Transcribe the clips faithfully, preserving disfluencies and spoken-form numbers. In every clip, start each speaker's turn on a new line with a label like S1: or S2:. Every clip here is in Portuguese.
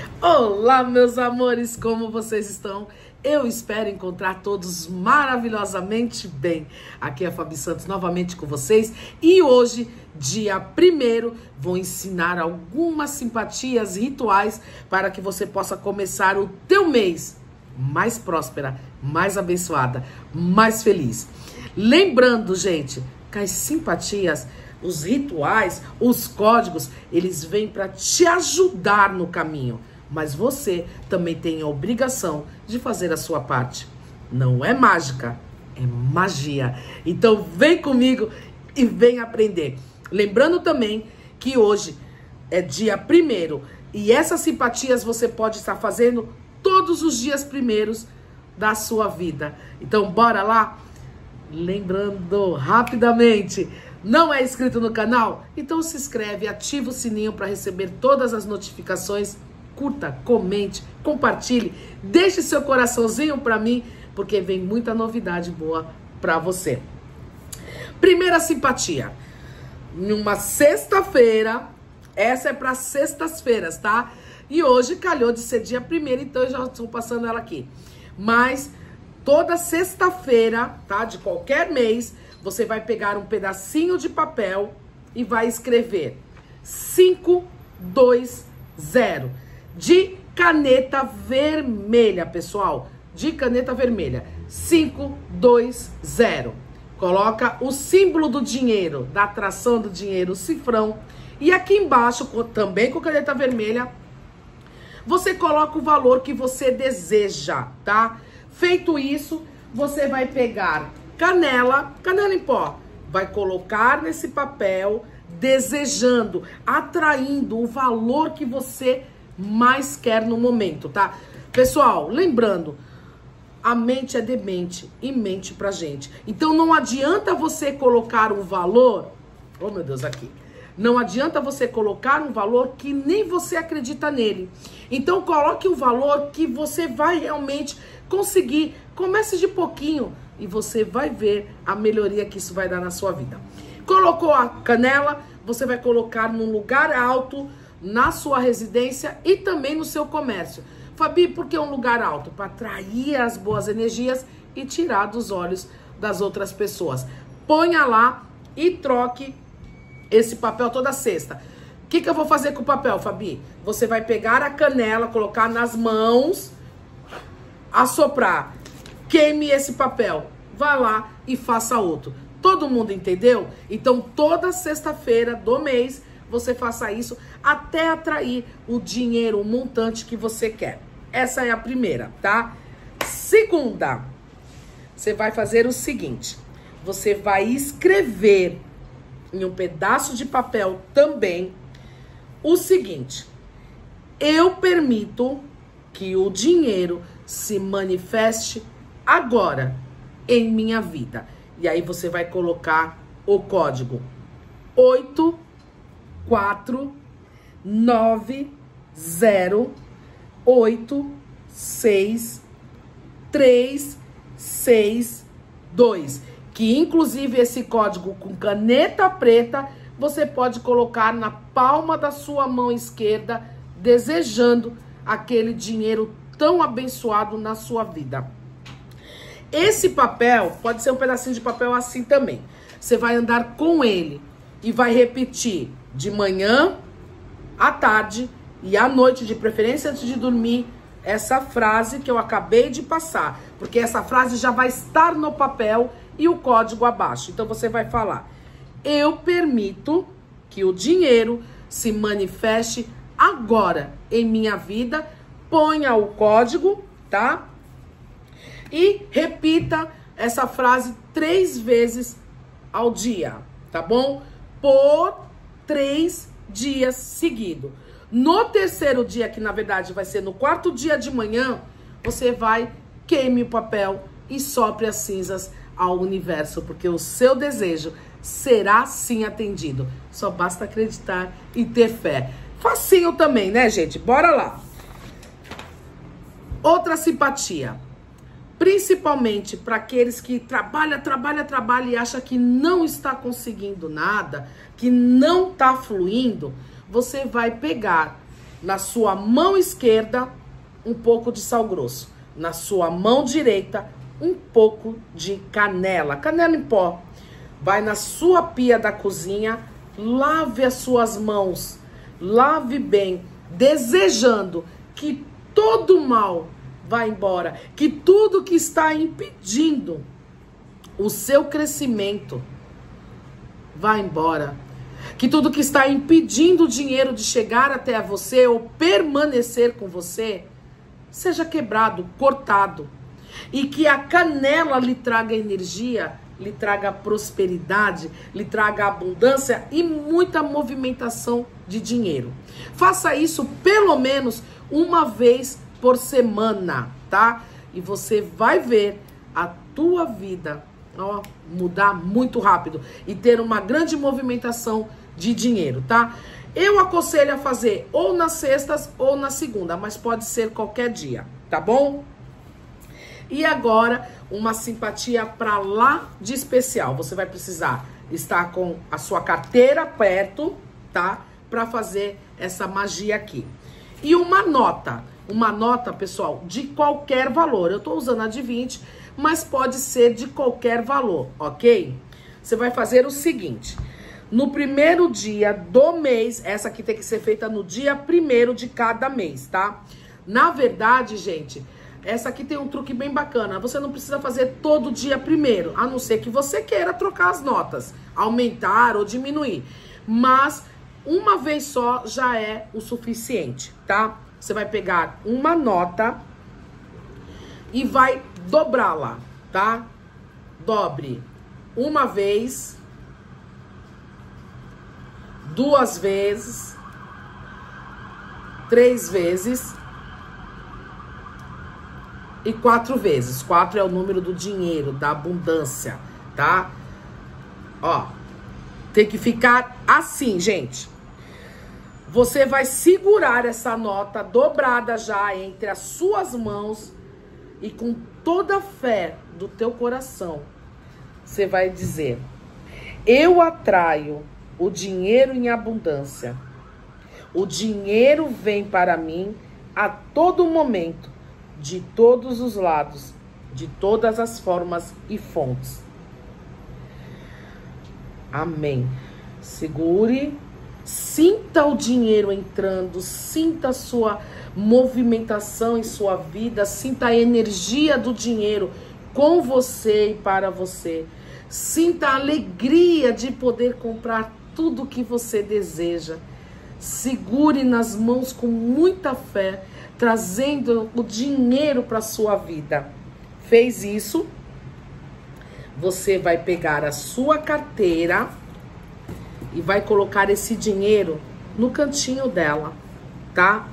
S1: Olá, meus amores, como vocês estão? Eu espero encontrar todos maravilhosamente bem. Aqui é a Fabi Santos novamente com vocês e hoje, dia primeiro, vou ensinar algumas simpatias rituais para que você possa começar o teu mês mais próspera, mais abençoada, mais feliz. Lembrando, gente, que as simpatias, os rituais, os códigos, eles vêm para te ajudar no caminho. Mas você também tem a obrigação de fazer a sua parte. Não é mágica, é magia. Então vem comigo e vem aprender. Lembrando também que hoje é dia primeiro e essas simpatias você pode estar fazendo todos os dias primeiros da sua vida. Então bora lá? Lembrando rapidamente, não é inscrito no canal? Então se inscreve, ativa o sininho para receber todas as notificações. Curta, comente, compartilhe, deixe seu coraçãozinho para mim, porque vem muita novidade boa para você. Primeira simpatia. Numa sexta-feira, essa é para sextas-feiras, tá? E hoje calhou de ser dia primeiro, então eu já estou passando ela aqui. Mas toda sexta-feira, tá? De qualquer mês, você vai pegar um pedacinho de papel e vai escrever cinco, dois, zero. De caneta vermelha, pessoal. De caneta vermelha. cinco, dois, zero. Coloca o símbolo do dinheiro, da atração do dinheiro, o cifrão. E aqui embaixo, também com caneta vermelha, você coloca o valor que você deseja, tá? Feito isso, você vai pegar canela, canela em pó. Vai colocar nesse papel, desejando, atraindo o valor que você mais quer no momento, tá? Pessoal, lembrando, a mente é demente e mente pra gente. Então não adianta você colocar um valor, oh meu Deus, aqui. Não adianta você colocar um valor que nem você acredita nele. Então coloque um valor que você vai realmente conseguir. Comece de pouquinho e você vai ver a melhoria que isso vai dar na sua vida. Colocou a canela, você vai colocar num lugar alto, na sua residência e também no seu comércio. Fabi, por que um lugar alto? Para atrair as boas energias e tirar dos olhos das outras pessoas. Ponha lá e troque esse papel toda sexta. O que, que eu vou fazer com o papel, Fabi? Você vai pegar a canela, colocar nas mãos, assoprar. Queime esse papel. Vá lá e faça outro. Todo mundo entendeu? Então, toda sexta-feira do mês, você faça isso até atrair o dinheiro, o montante que você quer. Essa é a primeira, tá? Segunda, você vai fazer o seguinte. Você vai escrever em um pedaço de papel também o seguinte. Eu permito que o dinheiro se manifeste agora em minha vida. E aí você vai colocar o código oito quatro nove zero oito seis três seis dois, que inclusive esse código com caneta preta você pode colocar na palma da sua mão esquerda, desejando aquele dinheiro tão abençoado na sua vida. Esse papel pode ser um pedacinho de papel assim também. Você vai andar com ele e vai repetir de manhã, à tarde e à noite, de preferência antes de dormir, essa frase que eu acabei de passar. Porque essa frase já vai estar no papel e o código abaixo. Então você vai falar: eu permito que o dinheiro se manifeste agora em minha vida. Ponha o código, tá? E repita essa frase três vezes ao dia, tá bom? Por três dias seguidos. No terceiro dia, que na verdade vai ser no quarto dia de manhã, você vai, queime o papel e sopre as cinzas ao universo, porque o seu desejo será sim atendido. Só basta acreditar e ter fé. Facinho também, né, gente? Bora lá. Outra simpatia. Principalmente para aqueles que trabalham, trabalham, trabalham e acham que não está conseguindo nada, que não está fluindo, você vai pegar Na sua mão esquerda, um pouco de sal grosso. Na sua mão direita, um pouco de canela, canela em pó. Vai na sua pia da cozinha, lave as suas mãos, lave bem, desejando que todo mal vá embora, que tudo que está impedindo o seu crescimento vá embora, que tudo que está impedindo o dinheiro de chegar até você ou permanecer com você seja quebrado, cortado, e que a canela lhe traga energia, lhe traga prosperidade, lhe traga abundância e muita movimentação de dinheiro. Faça isso pelo menos uma vez por semana, tá? E você vai ver a tua vida, ó, mudar muito rápido e ter uma grande movimentação de dinheiro, tá? Eu aconselho a fazer ou nas sextas ou na segunda, mas pode ser qualquer dia, tá bom? E agora, uma simpatia pra lá de especial. Você vai precisar estar com a sua carteira perto, tá? Pra fazer essa magia aqui. E uma nota. Uma nota, pessoal, de qualquer valor. Eu tô usando a de vinte, mas pode ser de qualquer valor, ok? Você vai fazer o seguinte. No primeiro dia do mês, essa aqui tem que ser feita no dia primeiro de cada mês, tá? Na verdade, gente, essa aqui tem um truque bem bacana. Você não precisa fazer todo dia primeiro, a não ser que você queira trocar as notas, aumentar ou diminuir. Mas uma vez só já é o suficiente, tá? Você vai pegar uma nota e vai dobrá-la, tá? Dobre uma vez, duas vezes, três vezes e quatro vezes. Quatro é o número do dinheiro, da abundância, tá? Ó, tem que ficar assim, gente. Você vai segurar essa nota dobrada já entre as suas mãos e com toda a fé do teu coração, você vai dizer: eu atraio o dinheiro em abundância. O dinheiro vem para mim a todo momento, de todos os lados, de todas as formas e fontes. Amém. Segure, sinta o dinheiro entrando, sinta a sua movimentação em sua vida, sinta a energia do dinheiro com você e para você. Sinta a alegria de poder comprar tudo que você deseja. Segure nas mãos com muita fé, trazendo o dinheiro para sua vida. Fez isso? Você vai pegar a sua carteira e vai colocar esse dinheiro no cantinho dela, tá?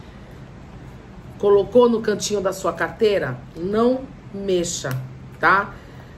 S1: Colocou no cantinho da sua carteira? Não mexa, tá?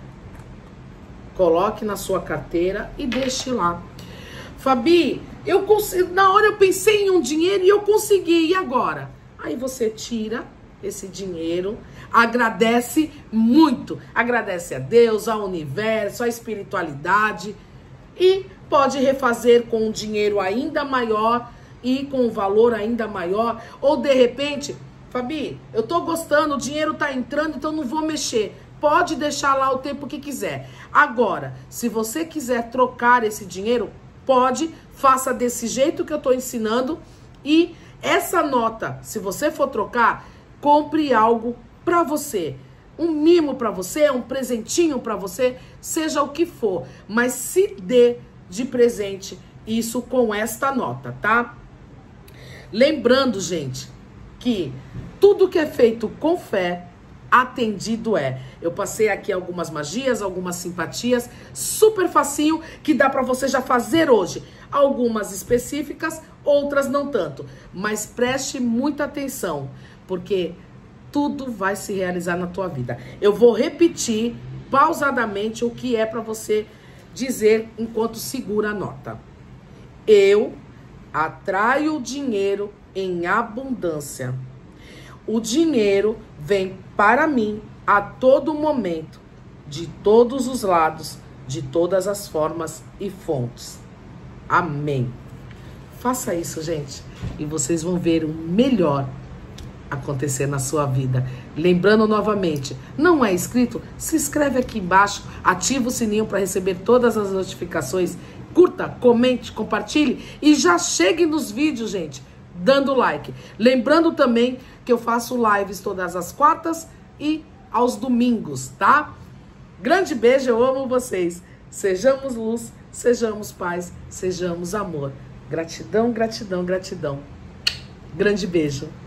S1: Coloque na sua carteira e deixe lá. Fabi, eu consegui, na hora eu pensei em um dinheiro e eu consegui, e agora? Aí você tira esse dinheiro, agradece muito, agradece a Deus, ao universo, à espiritualidade, e pode refazer com um dinheiro ainda maior e com um valor ainda maior, ou de repente, Fabi, eu tô gostando, o dinheiro tá entrando, então não vou mexer. Pode deixar lá o tempo que quiser. Agora, se você quiser trocar esse dinheiro, pode, faça desse jeito que eu tô ensinando, e essa nota, se você for trocar, compre algo pra você. Um mimo pra você, um presentinho pra você, seja o que for. Mas se dê de presente isso com esta nota, tá? Lembrando, gente, que tudo que é feito com fé, atendido é. Eu passei aqui algumas magias, algumas simpatias, super facinho, que dá pra você já fazer hoje. Algumas específicas, outras não tanto. Mas preste muita atenção, porque tudo vai se realizar na tua vida. Eu vou repetir pausadamente o que é pra você dizer enquanto segura a nota. Eu atraio o dinheiro em abundância. O dinheiro vem para mim a todo momento, de todos os lados, de todas as formas e fontes. Amém. Faça isso, gente, e vocês vão ver o melhor acontecer na sua vida. Lembrando novamente, não é inscrito? Se inscreve aqui embaixo, ativa o sininho para receber todas as notificações. Curta, comente, compartilhe e já chegue nos vídeos, gente, dando like. Lembrando também que eu faço lives todas as quartas e aos domingos, tá? Grande beijo, eu amo vocês. Sejamos luz, sejamos paz, sejamos amor. Gratidão, gratidão, gratidão. Grande beijo.